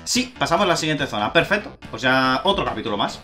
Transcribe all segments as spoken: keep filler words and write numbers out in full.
Sí, pasamos a la siguiente zona. Perfecto. Pues ya otro capítulo más.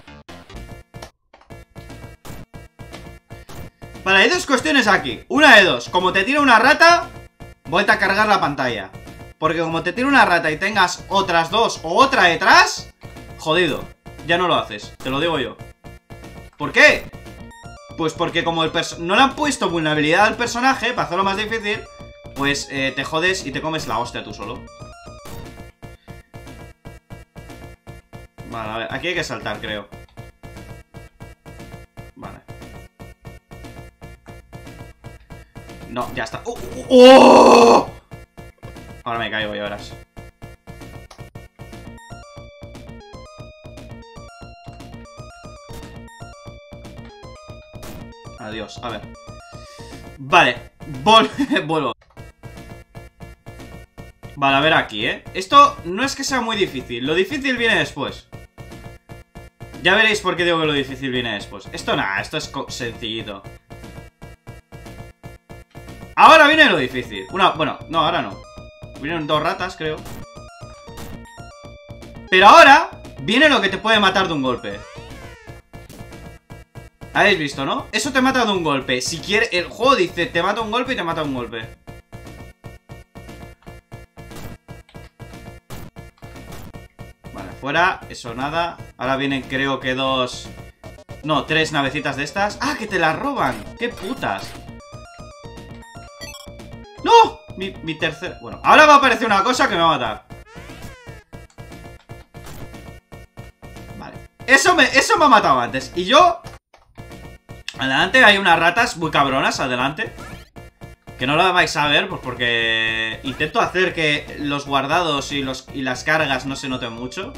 Vale, hay dos cuestiones aquí. Una de dos. Como te tira una rata, vuelta a cargar la pantalla. Porque como te tira una rata y tengas otras dos o otra detrás, jodido. Ya no lo haces. Te lo digo yo. ¿Por qué? Pues porque como el perso- no le han puesto vulnerabilidad al personaje para hacerlo más difícil, pues eh, te jodes y te comes la hostia tú solo. Vale, a ver, aquí hay que saltar, creo. Vale. No, ya está. ¡Oh! ¡Oh! ¡Oh! Ahora me caigo, ya verás. Adiós, a ver. Vale, vol vuelvo. Vale, a ver aquí, ¿eh? Esto no es que sea muy difícil. Lo difícil viene después. Ya veréis por qué digo que lo difícil viene después. Esto nada, esto es sencillito. Ahora viene lo difícil. Una, bueno, no, ahora no. Vienen dos ratas, creo. Pero ahora viene lo que te puede matar de un golpe. ¿Habéis visto, no? Eso te mata de un golpe. Si quiere, el juego dice te mata un golpe y te mata un golpe. Vale, fuera, eso nada. Ahora vienen creo que dos... No, tres navecitas de estas. ¡Ah, que te las roban! ¡Qué putas! ¡No! Mi, mi tercer... Bueno, ahora va a aparecer una cosa que me va a matar. Vale. Eso me, eso me ha matado antes. Y yo... Adelante hay unas ratas muy cabronas, adelante. Que no las vais a ver, pues porque intento hacer que los guardados y, los, y las cargas no se noten mucho.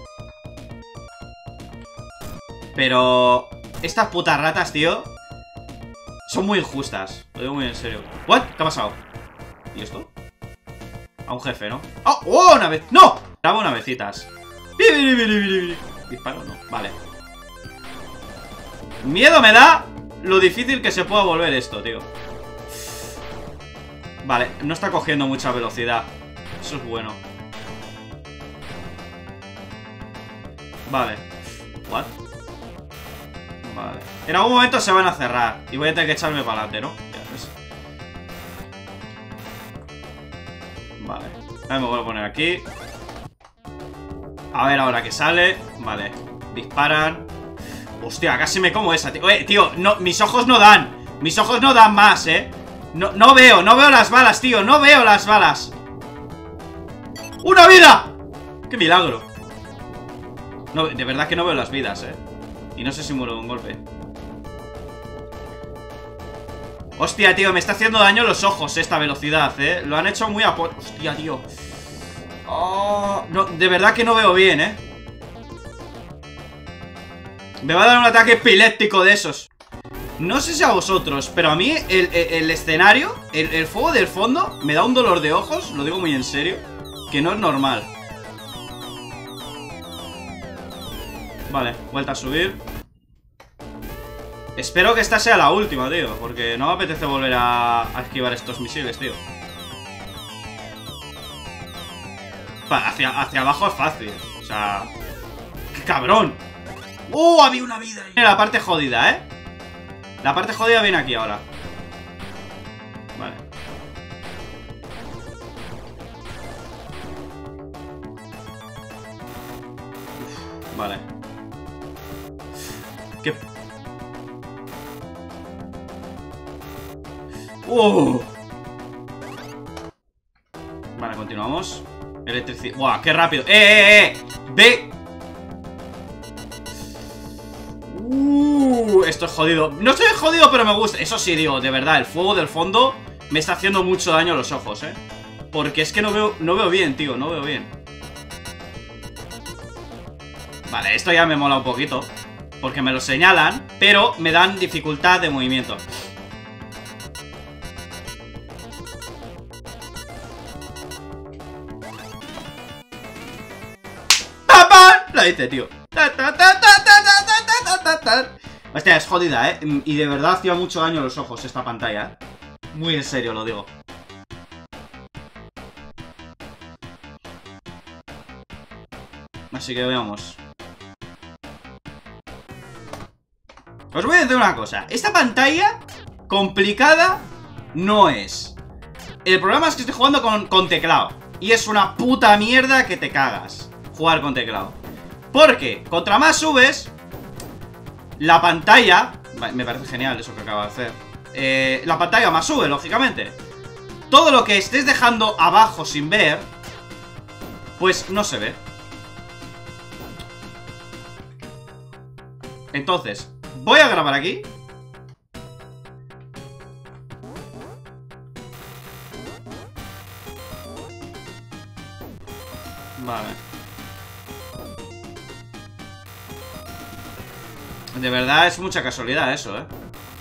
Pero estas putas ratas, tío, son muy injustas. Lo digo muy en serio. ¿What? ¿Qué ha pasado? ¿Y esto? A un jefe, ¿no? ¡Oh! ¡Oh! Una vez. ¡No! Grabo navecitas. Disparo, no. Vale. Miedo me da lo difícil que se pueda volver esto, tío. Vale, no está cogiendo mucha velocidad. Eso es bueno. Vale. What? Vale. En algún momento se van a cerrar y voy a tener que echarme para adelante, ¿no? Ya ves. Vale. Ahora me voy a poner aquí. A ver ahora que sale. Vale. Disparan. Hostia, casi me como esa, tío. Oye, tío, no, mis ojos no dan. Mis ojos no dan más, eh. No, no veo, no veo las balas, tío. No veo las balas. ¡Una vida! ¡Qué milagro! No, de verdad que no veo las vidas, eh. Y no sé si muero de un golpe. Hostia, tío, me está haciendo daño los ojos esta velocidad, eh. Lo han hecho muy a por... Hostia, tío. Oh, no, de verdad que no veo bien, eh. Me va a dar un ataque epiléptico de esos. No sé si a vosotros, pero a mí el, el, el escenario, el, el fuego del fondo, me da un dolor de ojos, lo digo muy en serio, que no es normal. Vale, vuelta a subir. Espero que esta sea la última, tío, porque no me apetece volver a, a esquivar estos misiles, tío. Hacia, hacia abajo es fácil. O sea... ¡Qué cabrón! ¡Oh! Había una vida ahí. La parte jodida, ¿eh? La parte jodida viene aquí ahora. Vale. Uf, vale. ¿Qué? ¡Uh! Vale, continuamos. Electricidad. ¡Buah! ¡Qué rápido! ¡Eh, eh, eh! ¡Ve! Uh, esto es jodido. No estoy jodido, pero me gusta. Eso sí, digo, de verdad, el fuego del fondo me está haciendo mucho daño a los ojos, eh. Porque es que no veo, no veo bien, tío, no veo bien. Vale, esto ya me mola un poquito, porque me lo señalan, pero me dan dificultad de movimiento. ¡Papá! La hice, tío. Ta, ta, ta, ta, ta, ta, ta, ta, ta. Hostia, es jodida, ¿eh? Y de verdad hacía mucho daño a los ojos esta pantalla, ¿eh? Muy en serio, lo digo. Así que veamos. Os voy a decir una cosa. Esta pantalla complicada no es. El problema es que estoy jugando con, con teclado. Y es una puta mierda que te cagas jugar con teclado. Porque contra más subes, la pantalla... Me parece genial eso que acabo de hacer. eh, La pantalla más sube, lógicamente. Todo lo que estés dejando abajo sin ver, pues no se ve. Entonces, voy a grabar aquí. Vale. De verdad es mucha casualidad eso, ¿eh?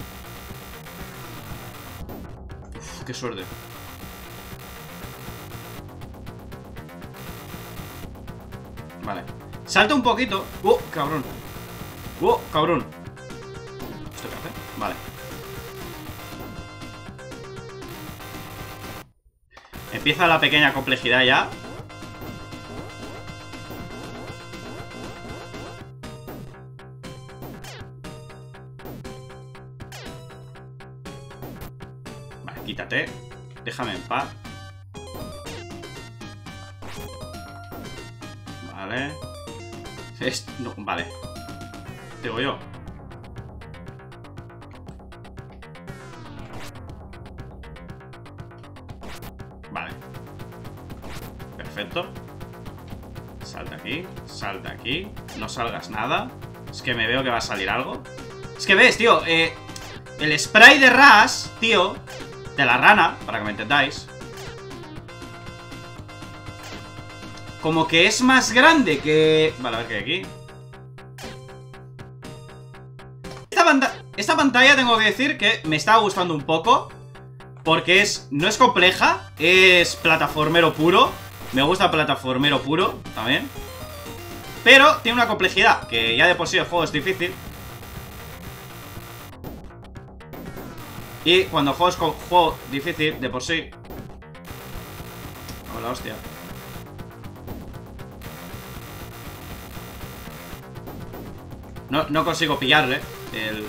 Uf, qué suerte. Vale. Salta un poquito. ¡Uh, cabrón! ¡Uh, cabrón! ¿Esto qué hace? Vale. Empieza la pequeña complejidad ya. Vale, quítate. Déjame en paz. Vale. Es... No, vale. Digo yo. Vale. Perfecto. Salta aquí. Salta aquí. No salgas nada. Es que me veo que va a salir algo. Es que ves, tío. Eh, el spray de Rush, tío. De la rana, para que me entendáis. Como que es más grande que... Vale, a ver qué hay aquí. Esta, panta... Esta pantalla tengo que decir que me está gustando un poco. Porque es... No es compleja. Es plataformero puro. Me gusta plataformero puro también. Pero tiene una complejidad, que ya de por sí el juego es difícil. Y cuando juegas con juego difícil, de por sí... Hola, hostia. No, no consigo pillarle el...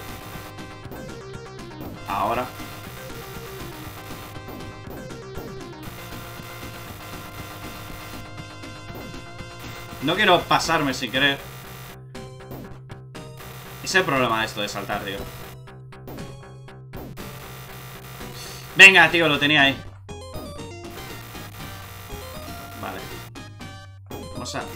Ahora. No quiero pasarme sin querer. Ese es el problema de esto de saltar, tío. Venga, tío, lo tenía ahí. Vale. Vamos a...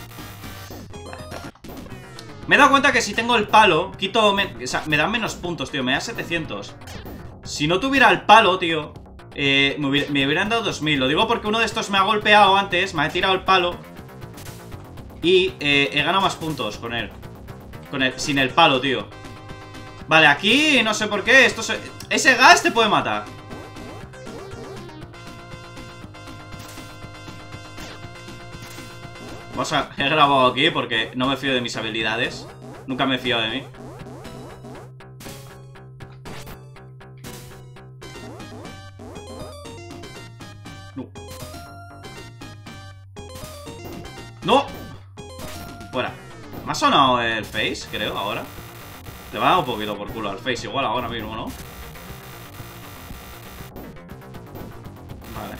Me he dado cuenta que si tengo el palo, quito... Me, o sea, me dan menos puntos, tío. Me da setecientos. Si no tuviera el palo, tío, eh, me, hubiera, me hubieran dado dos mil. Lo digo porque uno de estos me ha golpeado antes. Me ha tirado el palo. Y eh, he ganado más puntos con él. Con él, sin el palo, tío. Vale, aquí no sé por qué. Esto se, ese gas te puede matar. Vamos a... He grabado aquí porque no me fío de mis habilidades. Nunca me he fiado de mí. No. ¡No! Fuera. Me ha sonado el face, creo, ahora. Le va a dar un poquito por culo al face igual ahora mismo, ¿no? Vale.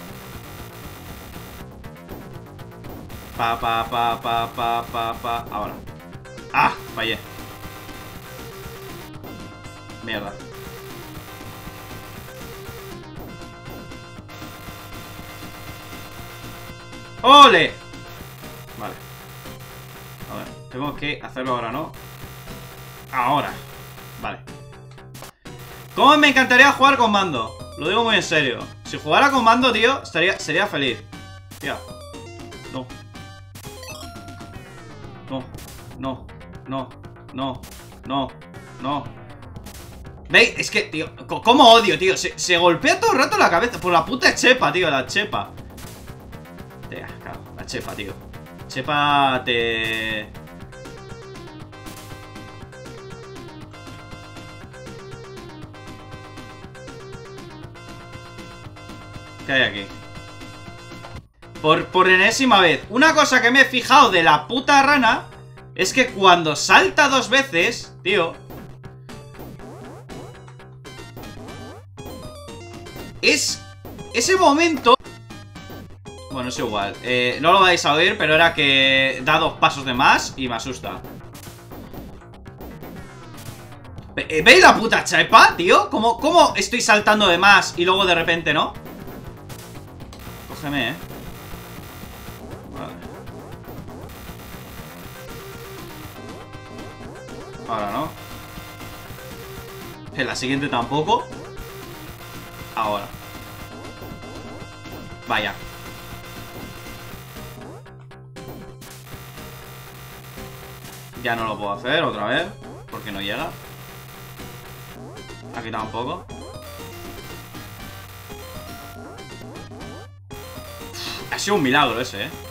Pa, pa, pa, pa, pa, pa, pa. Ahora. ¡Ah! Fallé. Mierda. ¡Ole! Vale. A ver, tengo que hacerlo ahora, ¿no? Ahora. Vale. ¿Cómo me encantaría jugar con mando? Lo digo muy en serio. Si jugara con mando, tío, estaría, sería feliz. Tío. No. No, no, no, no, no, no. ¿Veis? Es que, tío, ¿cómo odio, tío? Se, se golpea todo el rato la cabeza por la puta chepa, tío, la chepa. Tío, claro, la chepa, tío. Chepa te... ¿Qué hay aquí? Por, por enésima vez. Una cosa que me he fijado de la puta rana es que cuando salta dos veces, tío, es ese momento. Bueno, es igual, eh, no lo vais a oír, pero era que da dos pasos de más y me asusta. Ve- ¿Veis la puta chepa, tío? ¿Cómo, ¿Cómo estoy saltando de más y luego de repente no? Cógeme, eh. Vale. Ahora no. En la siguiente tampoco. Ahora. Vaya. Ya no lo puedo hacer otra vez porque no llega. Aquí tampoco. Ha sido un milagro ese, eh.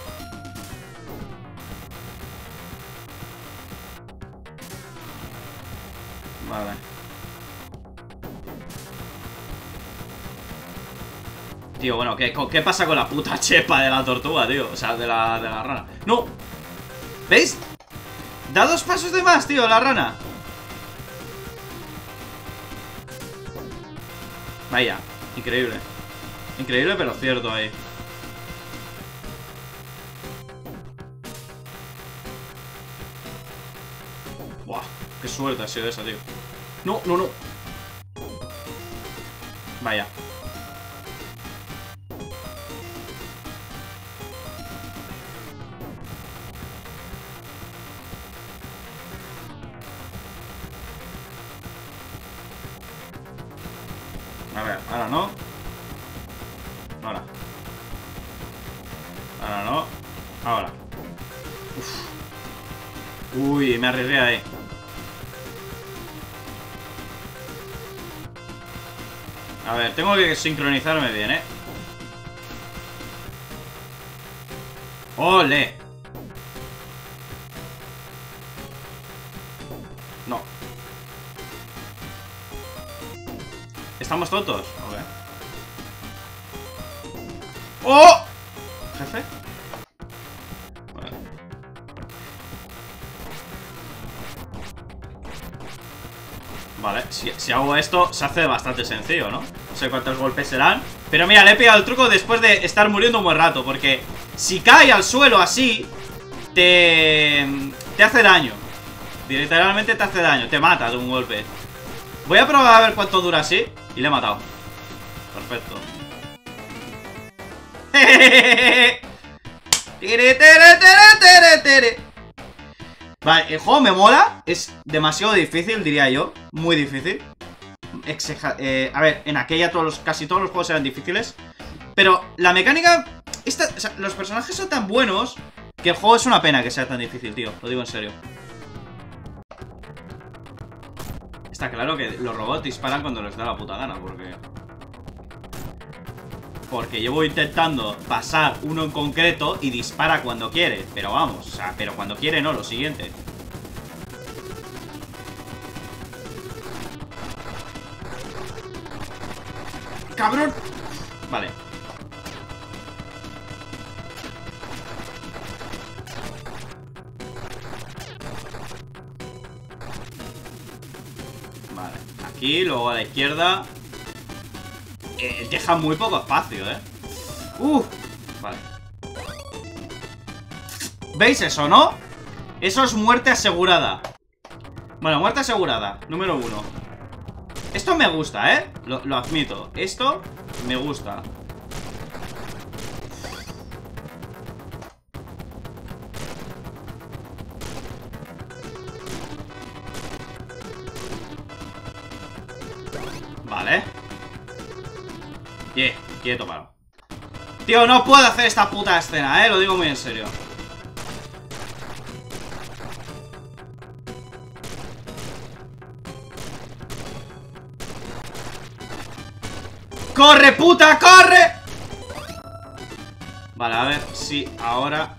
Vale. Tío, bueno, ¿qué, ¿qué pasa con la puta chepa de la tortuga, tío? O sea, de la, de la rana. ¡No! ¿Veis? Da dos pasos de más, tío, la rana. Vaya, increíble. Increíble, pero cierto ahí. Buah, qué suerte ha sido esa, tío. No, no, no. Vaya. A ver, ahora no. Ahora. Ahora no. Ahora. Uf. Uy, me arriesgué ahí. A ver, tengo que sincronizarme bien, ¿eh? ¡Ole! No. ¿Estamos tontos? Ok. ¡Oh! ¿Jefe? Vale. Vale, si, si hago esto se hace bastante sencillo, ¿no? No sé cuántos golpes serán. Pero mira, le he pillado el truco después de estar muriendo un buen rato. Porque si cae al suelo así, te, te hace daño. Literalmente te hace daño, te mata de un golpe. Voy a probar a ver cuánto dura así. Y le he matado. Perfecto. Vale, el juego me mola. Es demasiado difícil, diría yo. Muy difícil. Exeja eh, a ver, en aquella todos los, casi todos los juegos eran difíciles. Pero la mecánica esta, o sea, los personajes son tan buenos que el juego es una pena que sea tan difícil, tío. Lo digo en serio. Está claro que los robots disparan cuando les da la puta gana, porque... Porque llevo intentando pasar uno en concreto y dispara cuando quiere. Pero vamos, o sea, pero cuando quiere no, lo siguiente. ¡Cabrón! Vale. Vale, aquí, luego a la izquierda. Eh, deja muy poco espacio, eh. Uh, vale. ¿Veis eso, no? Eso es muerte asegurada. Bueno, muerte asegurada, número uno. Esto me gusta, eh. Lo, lo admito, esto me gusta. Vale. Yeah, quieto, paro. Tío, no puedo hacer esta puta escena, eh. Lo digo muy en serio. ¡Corre, puta, corre! Vale, a ver si ahora...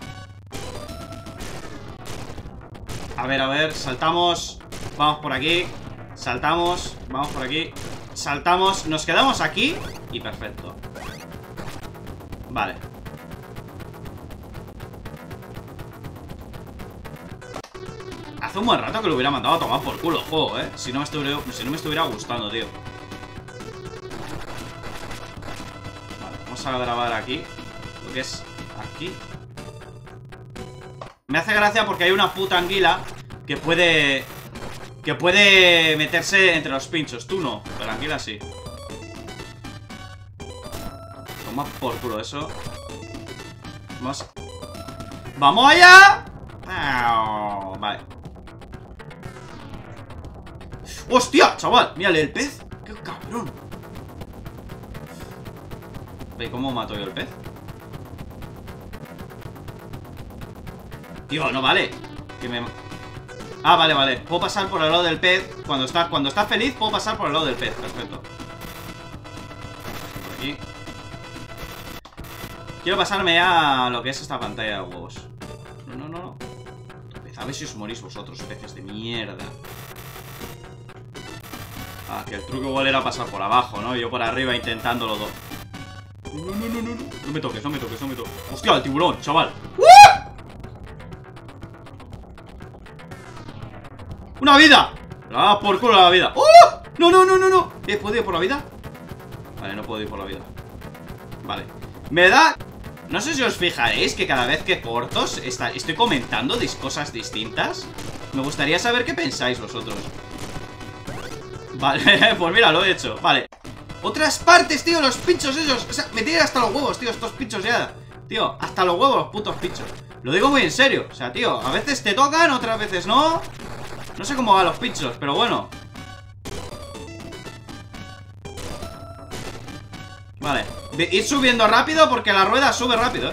A ver, a ver, saltamos. Vamos por aquí. Saltamos, vamos por aquí. Saltamos, nos quedamos aquí. Y perfecto. Vale. Hace un buen rato que lo hubiera mandado a tomar por culo el juego, eh. Si no me estuviera, si no me estuviera gustando, tío. Vale, vamos a grabar aquí. Lo que es aquí. Me hace gracia porque hay una puta anguila que puede... Que puede meterse entre los pinchos. Tú no, pero la anguila sí. Toma por culo eso. Vamos. ¡Vamos allá! Oh, vale. ¡Hostia, chaval! Mírale el pez. ¡Qué cabrón! ¿Ve cómo mato yo el pez? Tío, no vale. Que me... Ah, vale, vale. Puedo pasar por el lado del pez. Cuando está, cuando está feliz, puedo pasar por el lado del pez. Perfecto. Por aquí. Quiero pasarme ya a lo que es esta pantalla de huevos. No, no, no. A ver si os morís vosotros, peces de mierda. Ah, que el truco igual era pasar por abajo, ¿no? Yo por arriba intentándolo todo. No, no, no, no, no. No me toques, no me toques, no me toques. Hostia, el tiburón, chaval. ¡Uh! ¡Una vida! ¡Ah, por culo la vida! ¡Oh! No, no, no, no, no. ¿Eh, ¿Puedo ir por la vida? Vale, no puedo ir por la vida. Vale. Me da... No sé si os fijaréis que cada vez que corto está... estoy comentando cosas distintas. Me gustaría saber qué pensáis vosotros. Vale, pues mira, lo he hecho. Vale. Otras partes, tío, los pinchos esos. O sea, me tienen hasta los huevos, tío, estos pinchos ya. Tío, hasta los huevos, los putos pinchos. Lo digo muy en serio. O sea, tío, a veces te tocan, otras veces no. No sé cómo van los pinchos, pero bueno. Vale. Ir subiendo rápido porque la rueda sube rápido, eh.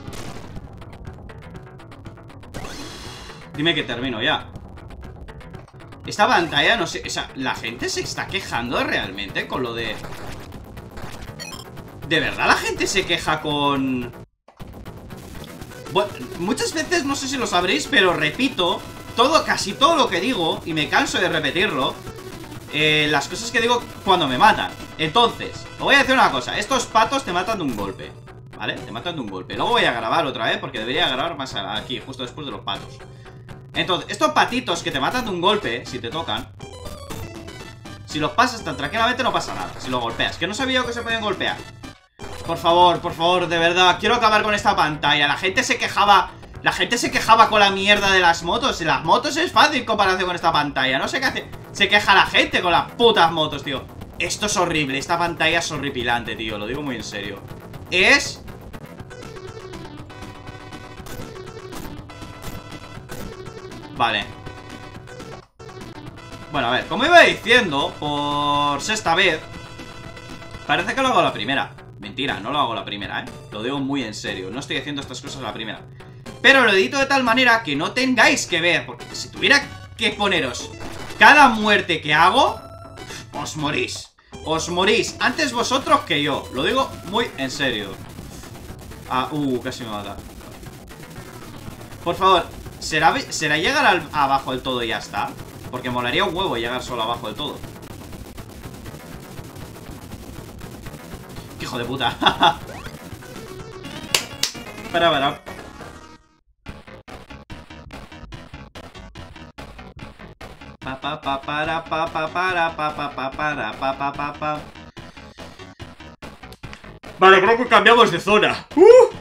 Dime que termino ya. Esta pantalla, no sé, o sea, la gente se está quejando realmente con lo de... ¿De verdad la gente se queja con...? Bueno, muchas veces, no sé si lo sabréis, pero repito todo, casi todo lo que digo, y me canso de repetirlo. eh, Las cosas que digo cuando me matan. Entonces, os voy a decir una cosa. Estos patos te matan de un golpe, ¿vale? Te matan de un golpe. Luego voy a grabar otra vez, porque debería grabar más aquí, justo después de los patos. Entonces, estos patitos que te matan de un golpe, si te tocan, si los pasas tan tranquilamente no pasa nada. Si los golpeas, que no sabía yo que se podían golpear. Por favor, por favor, de verdad, quiero acabar con esta pantalla. La gente se quejaba, la gente se quejaba con la mierda de las motos. Y las motos es fácil en comparación con esta pantalla. No sé qué hace, se queja la gente con las putas motos, tío. Esto es horrible, esta pantalla es horripilante, tío, lo digo muy en serio. Es... Vale. Bueno, a ver, como iba diciendo, por sexta vez, parece que lo hago a la primera. Mentira, no lo hago a la primera, ¿eh? Lo digo muy en serio, no estoy haciendo estas cosas a la primera. Pero lo edito de tal manera que no tengáis que ver, porque si tuviera que poneros cada muerte que hago, os morís. Os morís antes vosotros que yo. Lo digo muy en serio. Ah, uh, casi me mata. Por favor, ¿será, ¿será llegar al, abajo del todo y ya está? Porque molaría un huevo llegar solo abajo del todo. ¡Qué hijo de puta! Espera, espera. Pa pa pa para pa pa para pa pa pa para pa pa pa pa. Vale, creo que cambiamos de zona. ¡Uh!